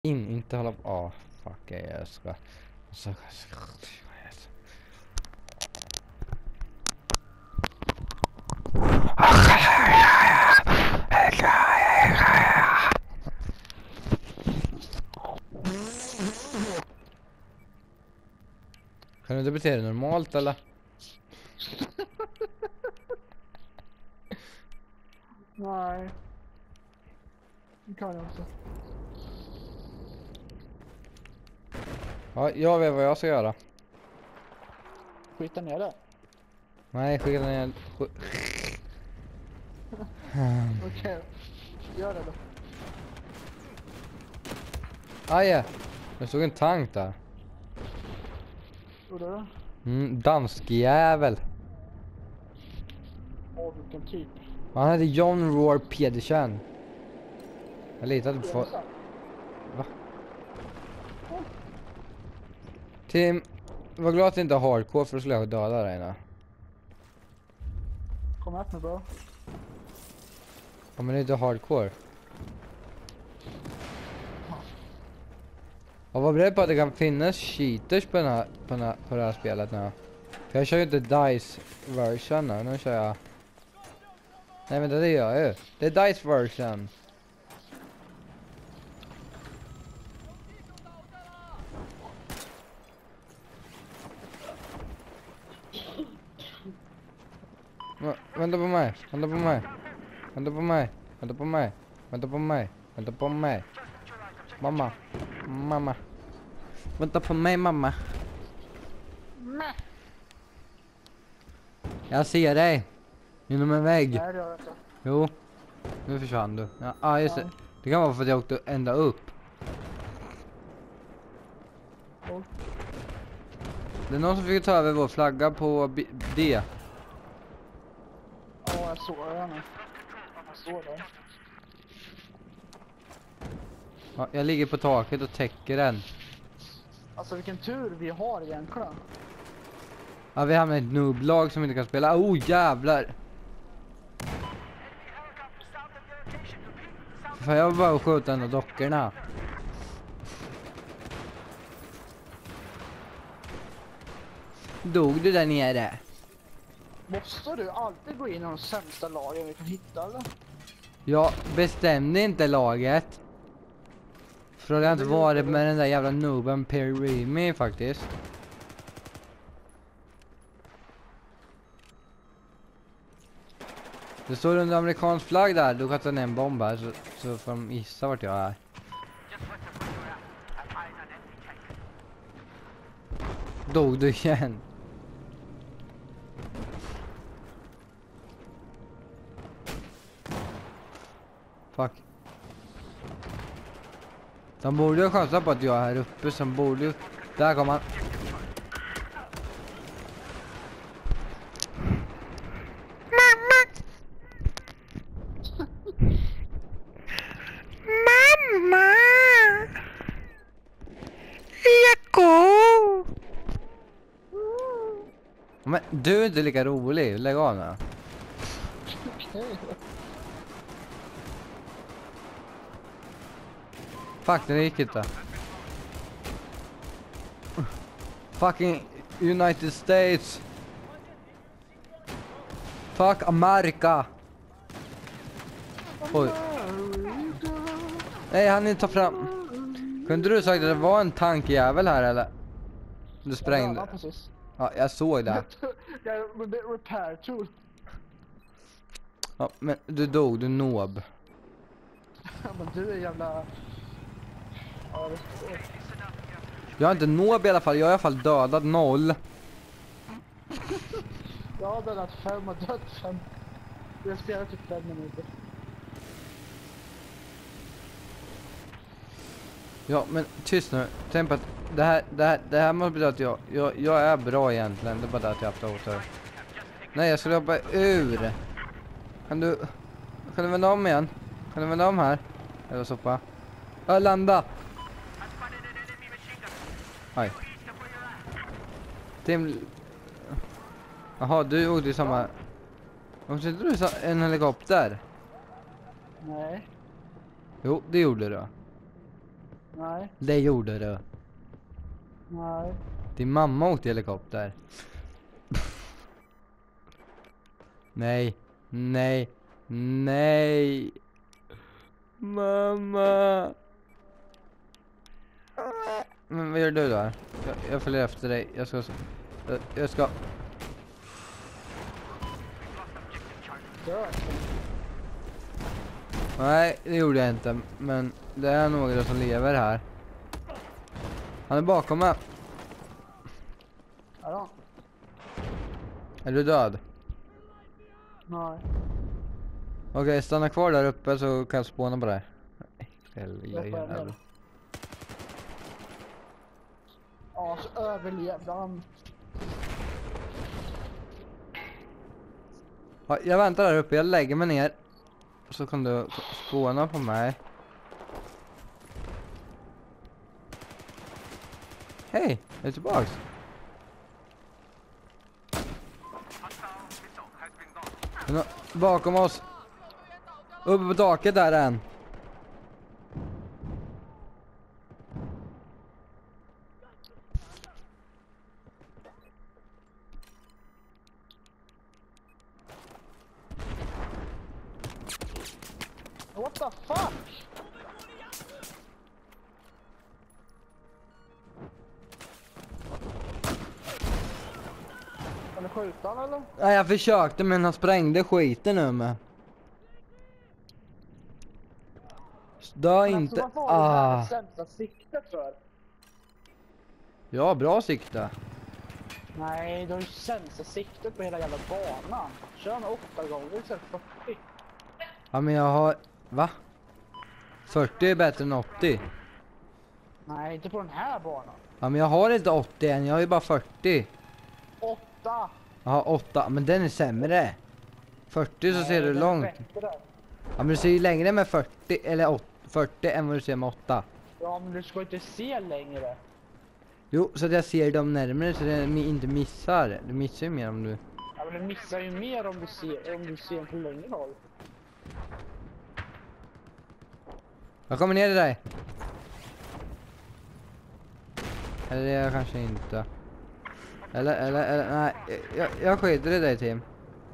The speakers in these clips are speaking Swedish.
Inte hålla på. Fuck, jag ska. Kan du inte bete dig normalt eller? Nej. Det kan jag inte. Ja, jag vet vad jag ska göra. Skita ner det. Nej, skicka ner. Okej. Gör det då. Aj, det stod en tank där. Gjorde du? Dansk jävel. Åh, vilken typ. Han hette John Roar Pedersen. Jag litade på... Va? Tim, var glad att det inte är hardcore för att skulle jag döda dig nu. Kom här nu bra. Ja, men det är inte hardcore. Jag var beredd på att det kan finnas cheaters på det här spelet nu. För jag kör ju inte DICE version nu kör jag... Nej men det gör jag ju. Det är DICE version. Vänta på mig, vänta på mig. Vänta på mig, vänta på mig. Vänta på mig, vänta på mig. Mamma, mamma. Vänta på mig mamma. Jag ser dig. Inom en vägg. Nej, det gör jag inte. Jo. Nu försvann du. Ja, just det. Det kan vara för att jag åkte ända upp. Oh. Det är någon som fick ta över vår flagga på D. Ja, jag såg det nu. Jag såg det. Ja, jag ligger på taket och täcker den. Alltså vilken tur vi har egentligen. Ja, vi hamnar i ett nooblag som inte kan spela. Oh, jävlar. Fan, jag vill bara skjuta den och dockorna. Dog du där nere? Måste du alltid gå in i de sämsta lagen vi kan hitta eller? Jag bestämde inte laget. För det har inte varit med den där jävla nooben Perimi faktiskt. Det står under amerikansk flagg där. Du kastar ner en bomb här så får de gissa vart jag är. Dog du igen? Fuck. De borde ju chansa på att jag är här uppe, som borde ju... Där kommer han. Mamma! Mamma! Eko! Men du är inte lika rolig, lägg av nu. Okej. Fuck, det gick inte. Fucking United States. Fuck Amerika. Oj. Nej, han inte ta fram. Kunde du sagt att det var en tankjävel här eller? Du sprängde. Ja, precis. Ja, jag såg det. Jag är repair tool. Ja, men du dog, du noob. Men du är jävla... Ja, det... Jag är inte noob i alla fall, jag är i alla fall dödad 0. Jag har dödat 5 och dött 5. Jag spelar typ 5 minuter. Ja, men tyst nu. Tänk att det här måste betyda att jag är bra egentligen. Det är bara det att jag har haft otur. Nej, jag skulle hoppa ur. Kan du vända om igen? Kan du vända om här? Eller soppa? Jag landa! Aj. Tim... Jaha, du åkte i samma... Varför sitter du i en helikopter? Nej. Jo, det gjorde du. Nej. Det gjorde du. Nej. Din mamma åkte helikopter. Nej. Nej. Nej. Mamma. Men vad gör du då? Jag följer efter dig. Jag ska... Dör. Nej, det gjorde jag inte. Men det är några som lever här. Han är bakom mig. Ja då. Är du död? Nej. Okej, stanna kvar där uppe så kan jag spåna på dig. Jag får ner. Ja, så överlevde han. Ja, jag väntar där uppe, jag lägger mig ner. Så kan du spåna på mig. Hej, jag är tillbaks. Bakom oss. Uppe på taket där än. What the fuck? Kan du skjuta han eller? Nej, jag försökte men han sprängde skiten nu med. Dö inte. Varför har du det sämsta siktet för? Ja, bra sikte. Nej, du har ju sämsta siktet på hela jävla banan. Kör en 8 gånger istället för 40. Ja, men jag har... Va? 40 är bättre än 80. Nej, inte på den här banan. Ja, men jag har inte 80 än, jag har ju bara 40. 8! Jag har 8, men den är sämre. 40 så Nej, ser du den är långt. bättre. Ja, men du ser ju längre med 40 eller 40 än vad du ser med 8. Ja, men du ska inte se längre. Jo, så att jag ser dem närmare så jag inte missar. Du missar ju mer om du... Ja, men du missar ju mer om du ser på längre håll. Jag kommer ner till dig. Eller det är jag kanske inte. Eller nej. Jag skiter i dig, Tim.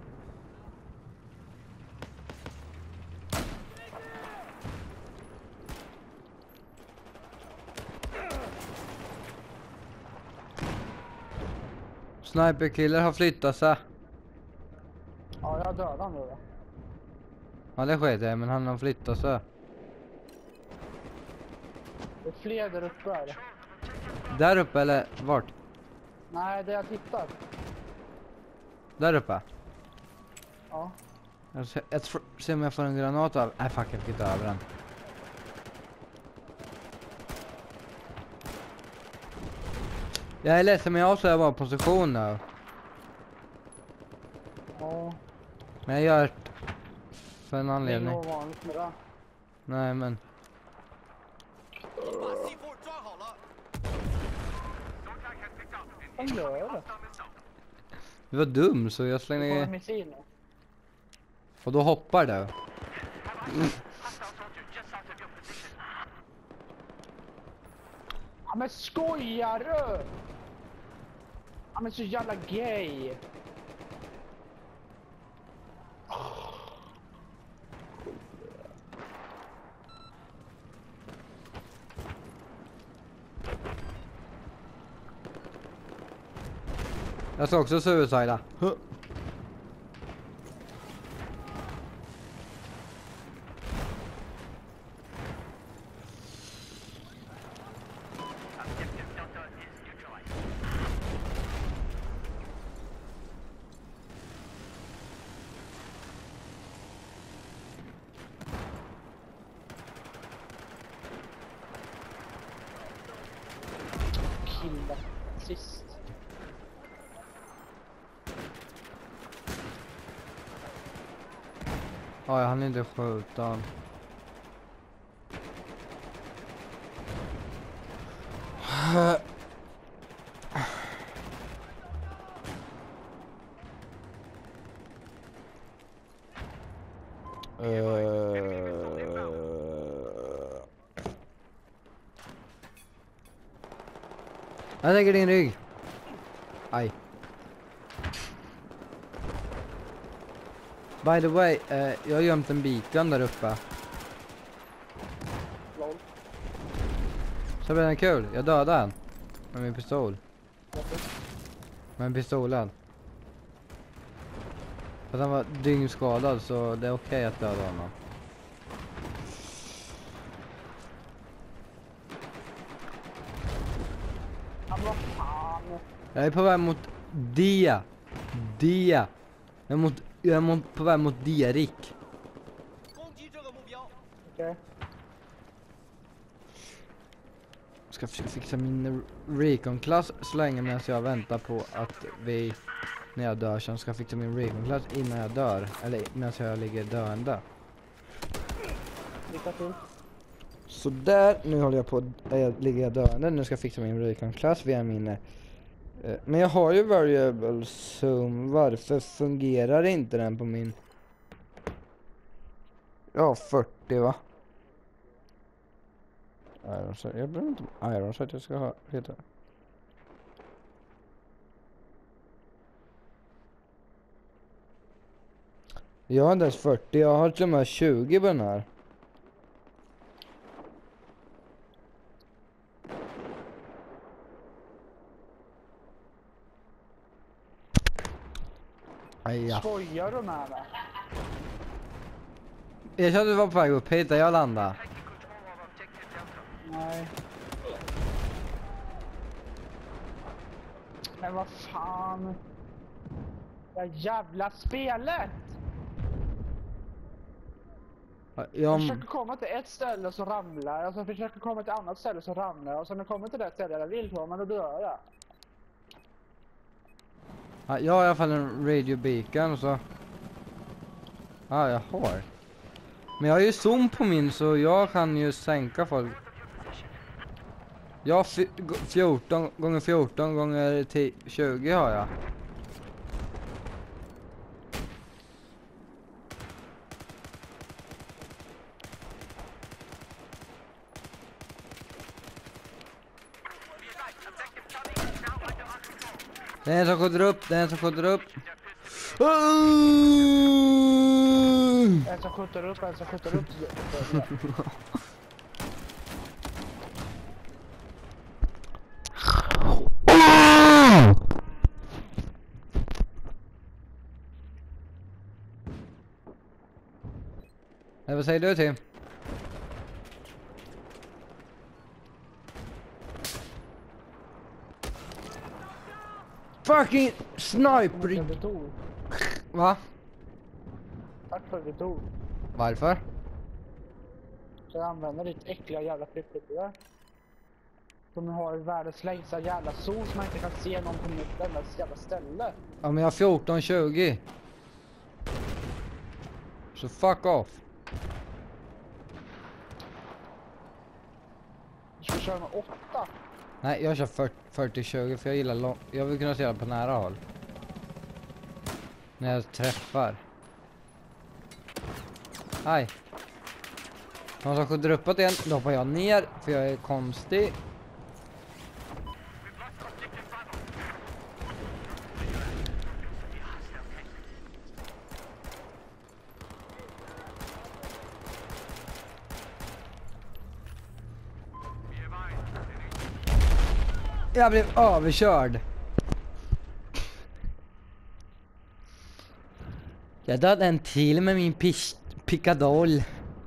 Sniperkillar har flyttat sig. Ja, jag dödade han nu då. Ja, det skiter jag i, men han har flyttat sig. Det är fler där uppe här. Där uppe eller vart? Nej, det jag tittar. Där uppe. Ja. Jag ser om jag får en granat av. Nej, fuck, jag fick inte över den. Jag är ledsen, men jag har så här bara position nu. Ja. Men jag gör det för en Det är anledning. nog vanligt med det. Nej, men... Vad gör det? Du var dum, så jag Du får en slänger... missil nu. Och då hoppar du. Ja, men skojar du? Ja, men så jävla gay. Jag ska också suicida. Killar. Sist. Ja, jag hann inte skjuta han. Jag lägger din rygg. Aj. By the way, jag har gömt en beacon där uppe. Lol. Så blev den kul. Jag dödade den. Med min pistol. Varför? Med pistolen. För han var dyngskadad så det är okej att döda honom. Ja, vad fan. Jag är på väg mot Dia. Dia. Jag är på väg mot Dierik. Okej. Ska försöka fixa min recon-klass så länge medan jag väntar på att vi, när jag dör, så ska fixa min recon-klass innan jag dör. Eller medan jag ligger döende. Lycka till. Så där, nu håller jag på, ligger jag döende. Nu ska jag fixa min recon-klass via min... men jag har ju variable zoom. Varför fungerar inte den på min... Ja, 40 va? Iron sight. Jag behöver inte iron sight, jag ska ha heter. Jag har inte ens 40, jag har till och med 20 på den här. Aj, ja. Skojar du med mig? Jag kände att du var på väg upp hit där jag landade. Nej. Men vad fan. Det jävla spelet! Jag försöker komma till ett ställe så ramlar jag, och så försöker komma till ett annat ställe så ramlar jag, och så när jag kommer till det stället jag vill komma, då dör jag. Ja, jag har i alla fall en radio beacon så... Ja, jag har. Men jag har ju zoom på min så jag kan ju sänka folk. Jag har 14 gånger 14 gånger 20 har jag. Det är en som skjuter upp, det är en som skjuter upp. En som skjuter upp, en som skjuter upp. Vad säger du Tim? Fucking sniper! Va? Tack för ditt ord. Varför? Så jag använder ditt äckliga jävla flippigt. De har världens längsta jävla sol som man inte kan se någon på mitt enda jävla ställe. Ja men jag har 14-20. Så fuck off. Du ska köra med 8. Nej, jag kör 40-20 för jag gillar jag vill kunna se det på nära håll. När jag träffar. Aj. Någon som skjuter uppåt igen, då hoppar jag ner för jag är konstig. Jag blev överkörd. Jag dödade en till med min pickadoll.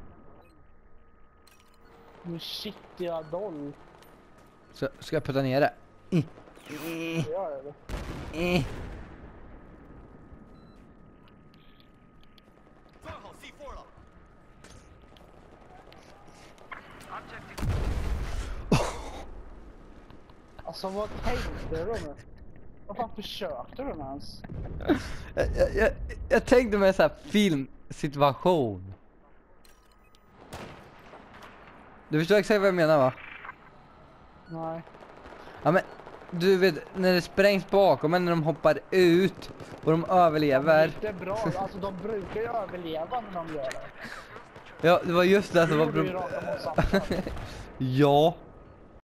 Nu shittiga doll. Så ska jag putta ner det. Gör det. Alltså vad tänkte du nu? Vad fan försökte du med ens? Jag tänkte mig en sån här filmsituation. Du förstår exakt vad jag menar va? Nej. Ja men du vet när det sprängs bakom men när de hoppar ut och de överlever. Det är bra, alltså de brukar ju överleva när de gör det. Ja det var just det som var Ja. Ja.